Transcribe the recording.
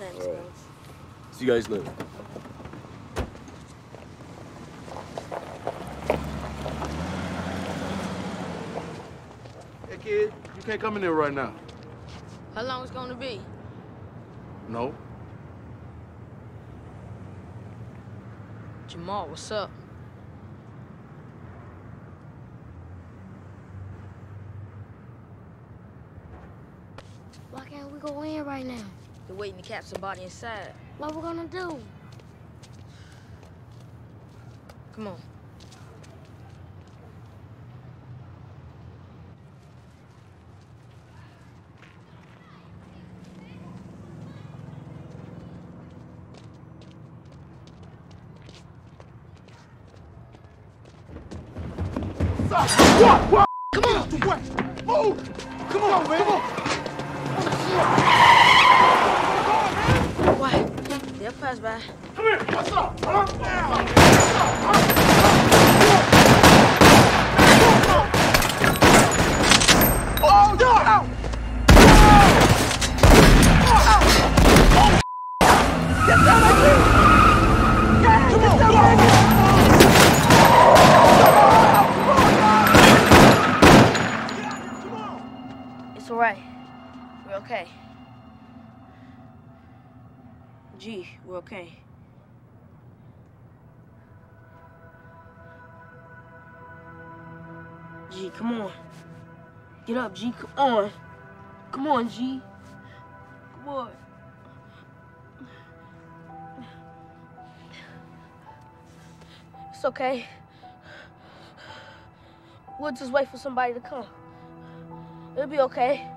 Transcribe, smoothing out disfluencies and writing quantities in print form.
Thanks, All bro. right. See you guys later. Hey, kid, you can't come in there right now. How long it's gonna be? No. Jamal, what's up? Why can't we go in right now? They're waiting to catch somebody inside. What we gonna do? Come on. What? Come on! Get out the way! Move! Come on, man! Come on! What? They'll pass by. Come here! What's up? Oh, no! Get down right here! Come on, come on! It's all right. We're okay. G, we're okay. G, come on. Get up, G, come on. Come on, G. Come on. It's okay. We'll just wait for somebody to come. It'll be okay.